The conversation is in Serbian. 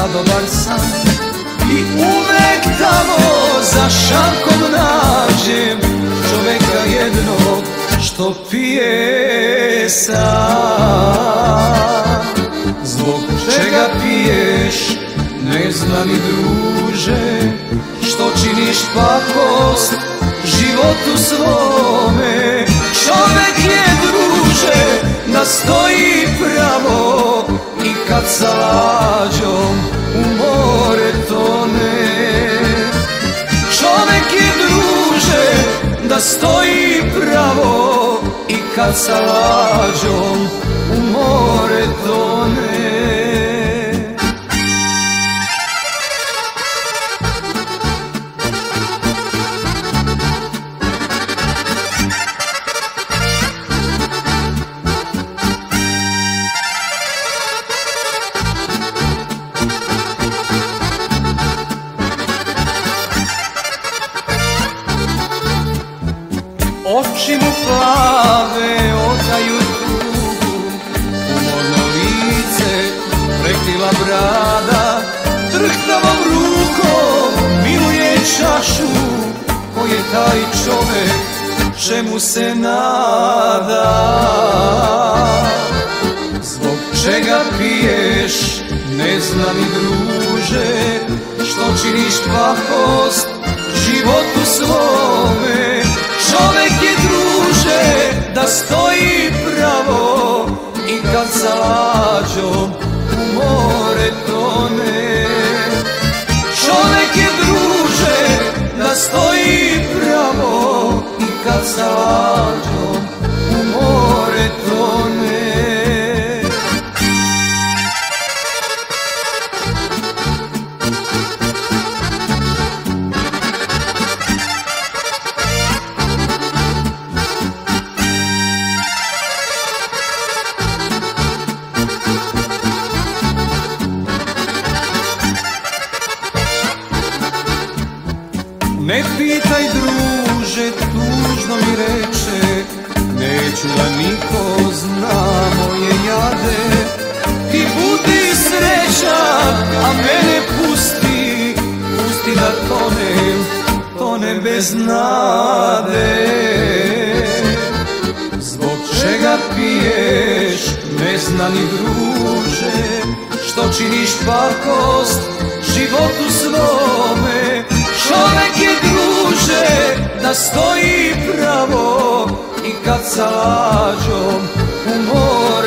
za dobar san. I uvek tamo za šankom nađem čoveka jednog što pije sam. Zbog čega piješ, ne znam i druže, što činiš pakost životu svome. Čovek je, druže, da stoji pravo i kad sa lađom u more tone. Čovek je, druže, da stoji pravo i kad sa lađom u more tone. Oči mu plave odaju tugu, umorno lice prekrila brada, trhtavom rukom miluje čašu. Ko je taj čovek, čemu se nada? Zbog čega piješ, ne znam i druže, što činiš pakost životu svome. Čovek je, druže, da stoji pravo i kad sa lađom u more tone. Čovek je, druže, da stoji pravo i kad sa lađom u more tone. Ne pitaj, druže, tužno mi reče, neću da niko zna moje jade. Ti budi srećan, a mene pusti, pusti da tonem bez nade. Zbog čega piješ, ne zna ni druže, što činiš pakost životu svome. Čovek je, druže, da stoji pravo i kad sa lađom u more